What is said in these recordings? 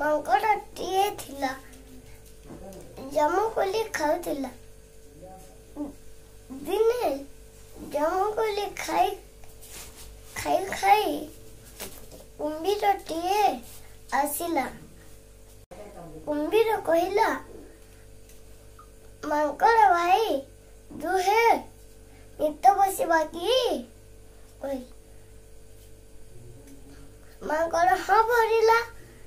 ମାଙ୍କଡ଼ଟିଏ ଥିଲା। ଜାମୁକୋଳି ଖାଉଥିଲା। ଦିନେ ଜାମୁକୋଳି ଖାଇ କୁମ୍ଭୀରଟିଏ ଆସିଲା। କୁମ୍ଭୀର କହିଲା, ମାଙ୍କଡ଼ ଭାଇ, ଦୁହେଁ ମିତ ବସିବା କି? ମାଙ୍କଡ଼ ହଁ ଭରିଲା।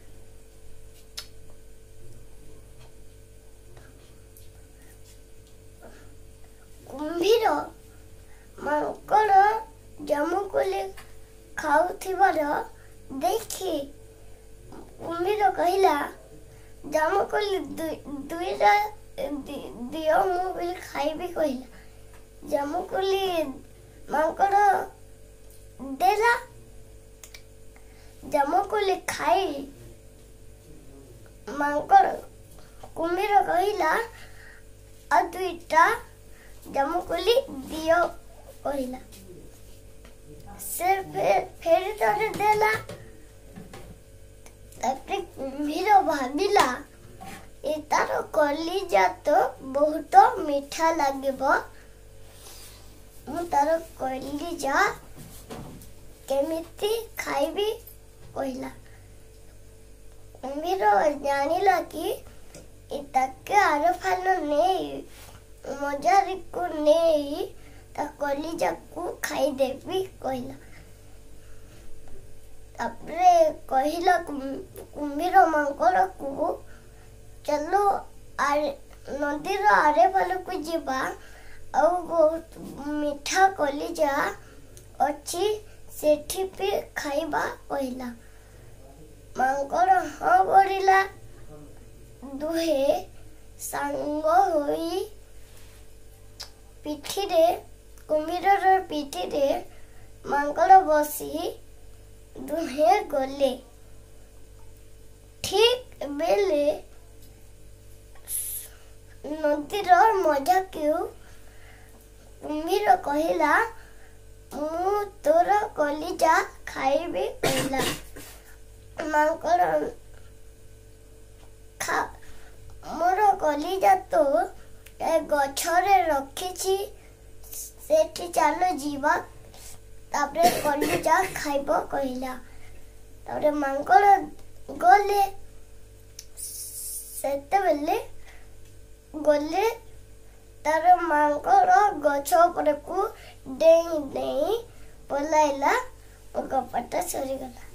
କୁମ୍ଭୀର ମାଙ୍କଡ଼ ଜାମୁକୋଳି ଖାଉଥିବାର ଦେଖି କୁମ୍ଭୀର କହିଲା, ଜାମୁକୋଳି ଦୁଇଟା ଦିଅ, ମୁଁ ବି ଖାଇବି କହିଲା। ଜାମୁକୋଳି ମାଙ୍କଡ଼ ଦେଲା। ଜାମୁକୋଳି ଖାଇ କୁମ୍ଭୀର କହିଲା, ଆଉ ଦୁଇଟା ଜାମୁକୋଳି ଦିଅ କହିଲା। ସେ ଫେରି ଥରେ ଦେଲା। ତାପରେ କୁମ୍ଭୀର ଭାବିଲା, ଏ ତାର କଲିଜା ତ ବହୁତ ମିଠା ଲାଗିବ, ମୁଁ ତାର କଲିଜା କେମିତି ଖାଇବି କହିଲା। କୁମ୍ଭୀର ଜାଣିଲା କି ତାକେ ଆରଫାନ ନେଇ ମଜାରିକୁ ନେଇ ତା କଲିଜାକୁ ଖାଇଦେବି କହିଲା। ତାପରେ କହିଲା କୁମ୍ଭୀର ମାଙ୍କଡ଼କୁ, ଚାଲ ନଦୀର ଆରଫାନକୁ ଯିବା, ଆଉ ବହୁତ ମିଠା କଲିଜା ଅଛି, ସେଠି ବି ଖାଇବା କହିଲା। ମାଙ୍କଡ଼ ହଁ ଭରିଲା। ଦୁହେଁ ସାଙ୍ଗ ହୋଇ କୁମ୍ଭୀରର ପିଠିରେ ମାଙ୍କଡ଼ ବସି ଦୁହେଁ ଗଲେ। ଠିକ୍ ବେଳେ ନଦୀର ମଜାକୁ କୁମ୍ଭୀର କହିଲା, ମୁଁ ତୋର କଲିଜା ଖାଇବି କହିଲା। ମାଙ୍କଡ଼, ମୋର କଲିଜା ତ ଏ ଗଛରେ ରଖିଛି, ସେଠି ଚାଲ ଯିବା, ତାପରେ କଲିଜା ଖାଇବ କହିଲା। ତାପରେ ମାଙ୍କଡ଼ ଗଲେ। ସେତେବେଳେ ଗଲେ ତାର ମାଙ୍କଡ଼ ଗଛ ଉପରକୁ ଡେଇଁ ପଳାଇଲା ଓ ଗପଟା ସରିଗଲା।